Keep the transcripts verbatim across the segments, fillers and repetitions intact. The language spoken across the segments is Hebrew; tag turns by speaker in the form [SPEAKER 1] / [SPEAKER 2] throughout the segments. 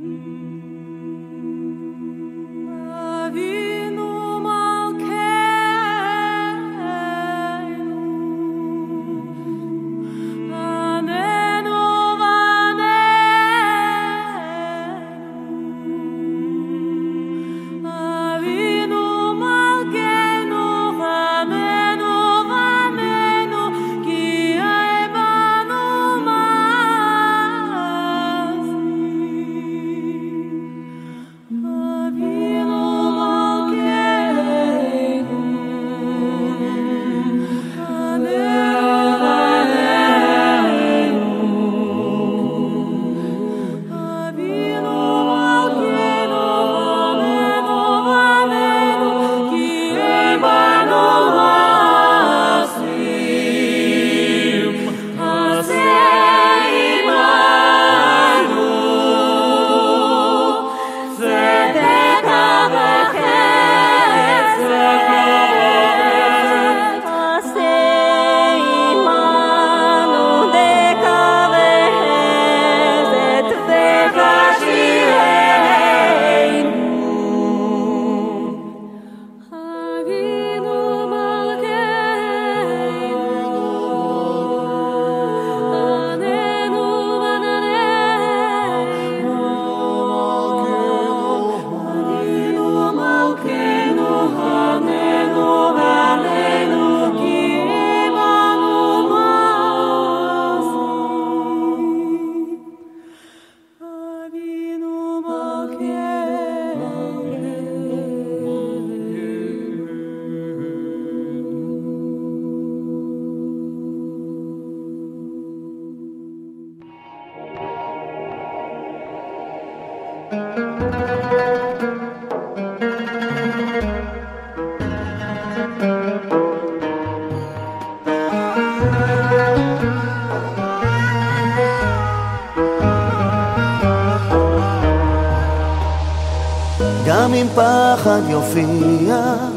[SPEAKER 1] גם אם פחד יופיע,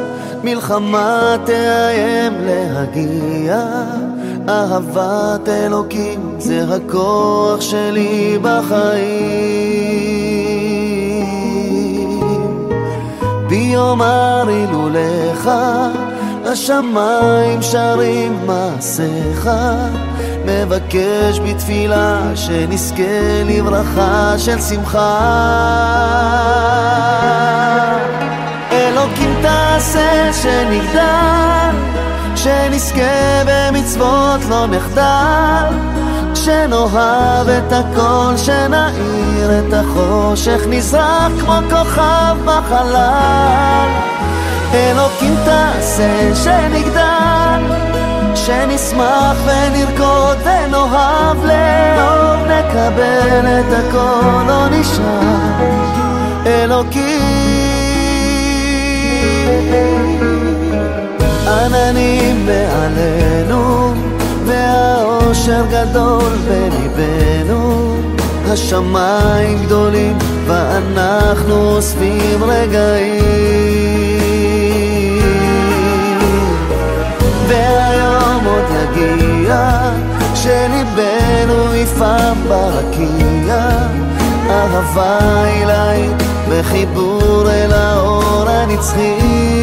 [SPEAKER 1] מלחמה תאיים להגיע, אהבת אלוקים זה הכוח שלי בחיים. ביומר הילולך, השמיים שרים מעשיך, מבקש בתפילה שנזכה לברכה של שמחה. אלוקים תעשה שנגדל, שנזכה במצוות לא נחדל, שנאהב את הכל, שנאיר את החושך, נזרח כמו כוכב בחלל. אלוקים תעשה שנגדל, שנשמח ונרקוד ונאהב לאהוב, נקבל את הכל, לא נשאר אלוקים. עננים מעלינו והאושר גדול בליבנו, השמיים גדולים ואנחנו אוספים רגעים. והיום עוד יגיע שליבנו יפעם ברקיע, אהבה אלוהית וחיבור אל האור הנצחי.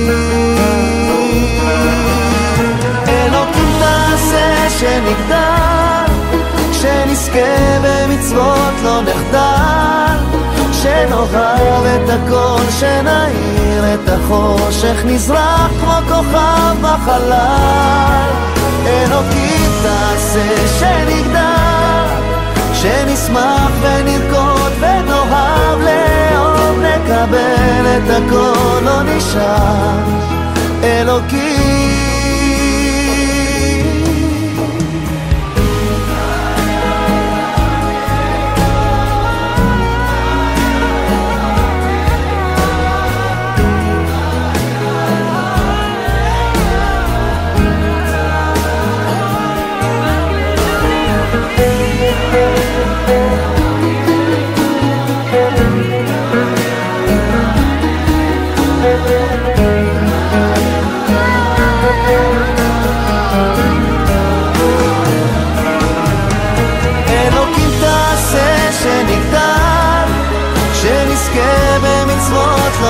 [SPEAKER 1] אלוקים תעשה שנגדל, שנזכה במצוות לא נחדל, שנאהב את הכל, שנאיר את החושך, נזרח כמו כוכב בחלל. אלוקים תעשה שנגדל, שנשמח ונרקוד ונאהב לאהוב, נקבל את הכל, לא נשאר אלוקים.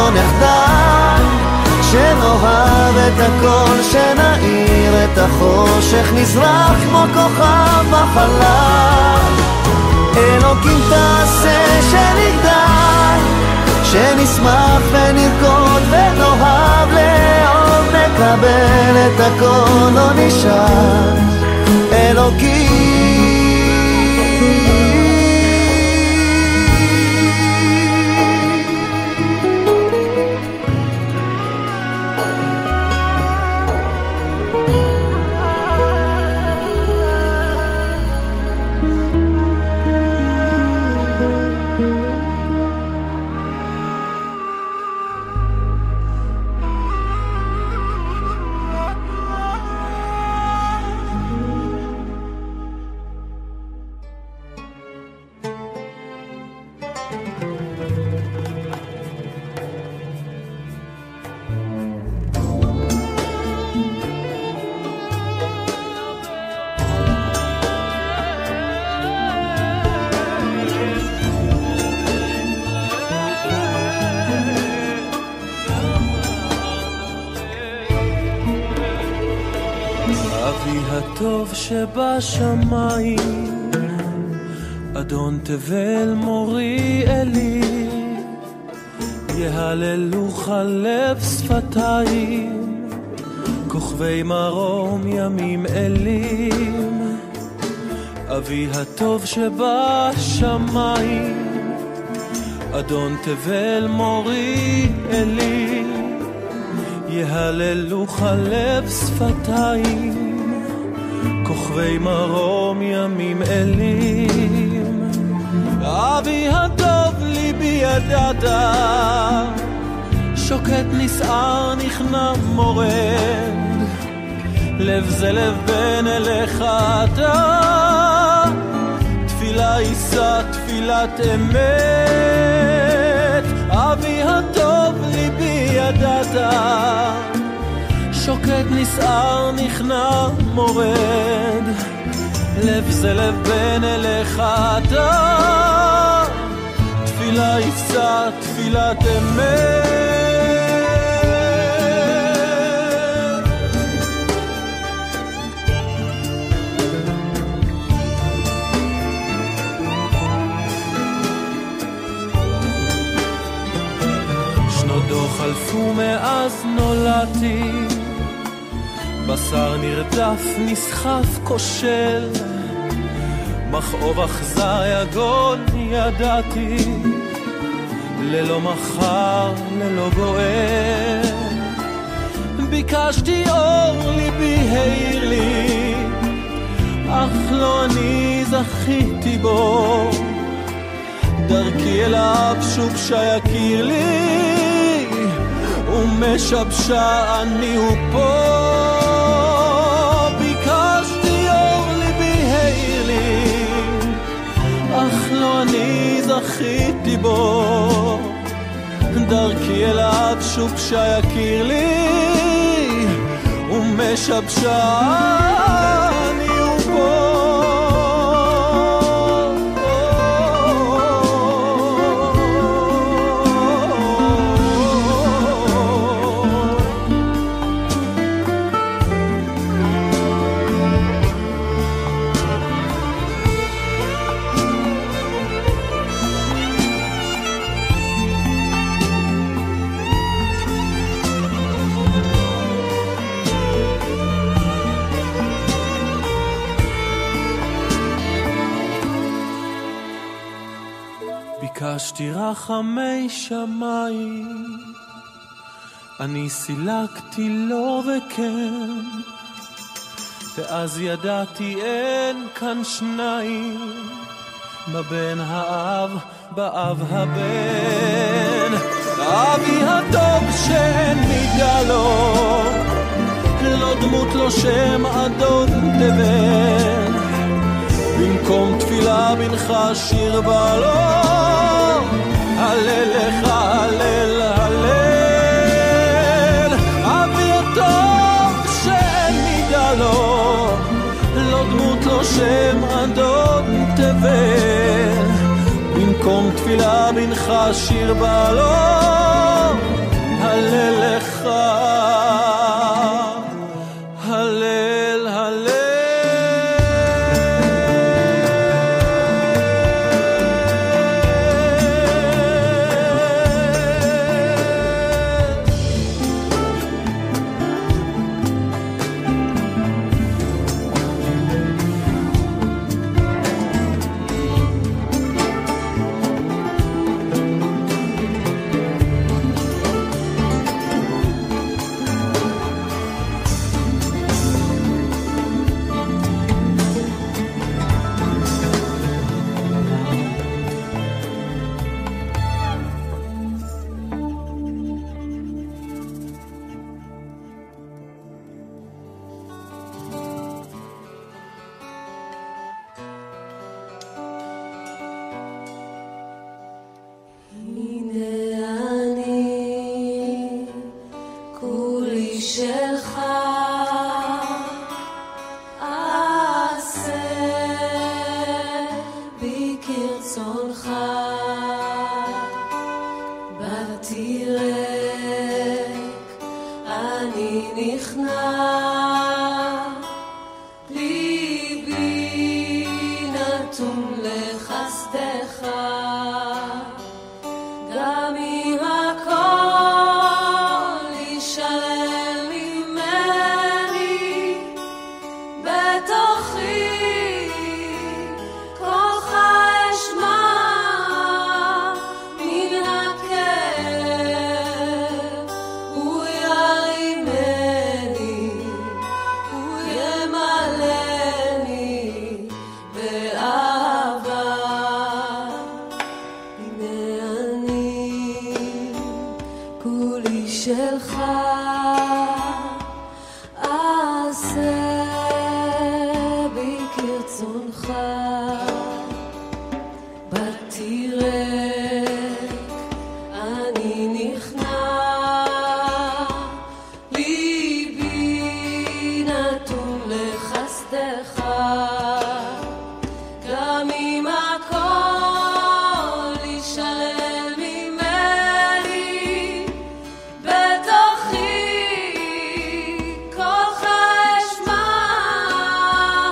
[SPEAKER 1] לא נחדל, שנאהב את הכל, שנאיר את החושך, נזרח כמו כוכב בחלל. אלוקים תעשה שנגדל, שנשמח ונרקוד ונאהב לאהוב, נקבל את הכל, לא נשאר אלוקים.
[SPEAKER 2] הטוב שבשמיים, אדון תבל מורי אלי, יהללוך לב שפתיים, כוכבי מרום ימים אלים. אבי הטוב שבשמיים, אדון תבל מורי אלי, יהללוך לב שפתיים, כוכבי מרום ימים אלים. אבי הטוב ליבי ידעת, שוקט נסער נכנע מורד, לב זה לב בין אליך אתה, תפילה יישא תפילת אמת. אבי הטוב ליבי ידעת, שוקט נסער נכנע מורד, לב זה לב בין אליך אתה, תפילה יישא תפילת אמת. שנות דור חלפו מאז נולדתי, בשר נרדף נסחף כושל, מכאוב אכזר יגון ידעתי, ללא מחר ללא גואל. ביקשתי אור ליבי העיר לי, אך לא אני זכיתי בו, דרכי אליו שובשה יכיר לי, ומשבשה אני הוא פה. אך לא אני זכיתי בו, דרכי אליו שובשה יכיר לי, ומשבשה אני הוא פה. ביקשתי רחמי שמיים, אני סילקתי לא וכן, ואז ידעתי אין כאן שניים, בבן האב באב הבן. אבי הטוב שאין מידה לו, לא דמות לו שם אדון תבל, במקום תפילה בנך שיר בלו, הלל לך הלל הלל. אבי הטוב שאין מידה לו, לא דמות לו שם אדון תבל, במקום תפילה בנך שיר בלו, הלל לך, הלל הלל.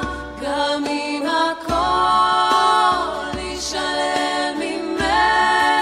[SPEAKER 3] גם אם הכל ישלם ממני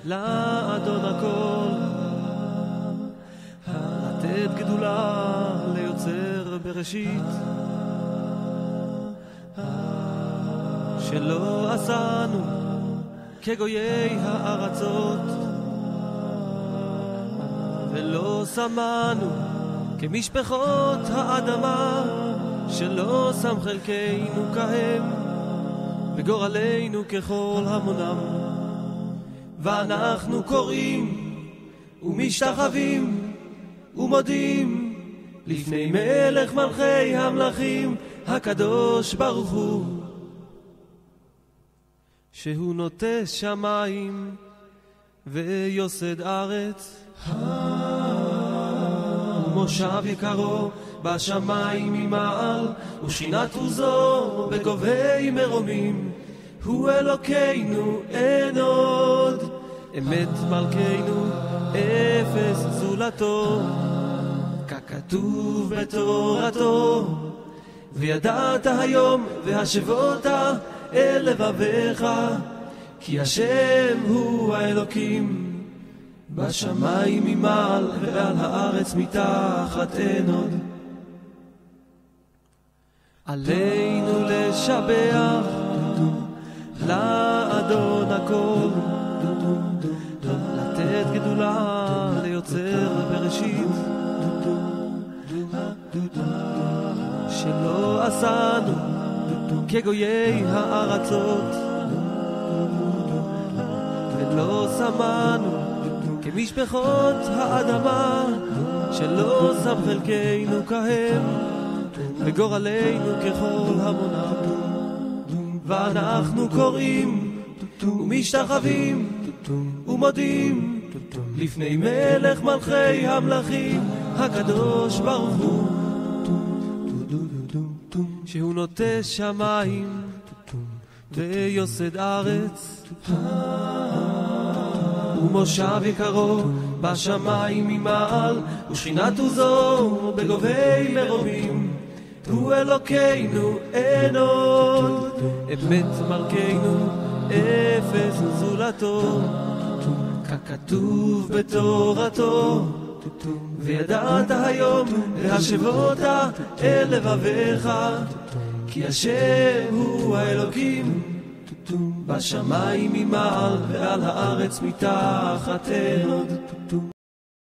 [SPEAKER 2] לאדון הכל, לתת גדולה ליוצר בראשית, שלא עשנו כגויי הארצות, ולא שמנו כמשפחות האדמה, שלא שם חלקנו כהם וגורלנו ככל המונם. ואנחנו קוראים ומשתחווים ומודים לפני מלך מלכי המלכים, הקדוש ברוך הוא, שהוא נוטה שמיים ויוסד ארץ, ומושב יקרו בשמיים ממעל, ושכינת עוזו בגובי מרומים. הוא אלוקינו אין עוד, אמת מלכנו אפס זולתו, ככתוב בתורתו. וידעת היום והשבות אל לבביך, כי השם הוא האלוקים, בשמיים ממעל ועל הארץ מתחת אין עוד. עלינו לשבח לאדון הכל, לתת גדולה ליוצר בראשית, שלא עשנו כגויי הארצות, ולא שמנו כמשפחות האדמה, שלא שם חלקנו כהם וגורלנו ככל המונם. ואנחנו קוראים ומשתחווים ומודים לפני מלך מלכי המלכים, הקדוש ברוך הוא, שהוא נוטה שמיים ויוסד ארץ, ומושב יקרו בשמיים ממעל, ושכינת עוזו בגובי מרומים. הוא אלוקינו אין עוד, אמת מלכנו אפס זולתו, ככתוב בתורתו. וידעת היום והשבות אל לבביך, כי השם הוא האלוקים, בשמיים ממעל ועל הארץ מתחת אין עוד.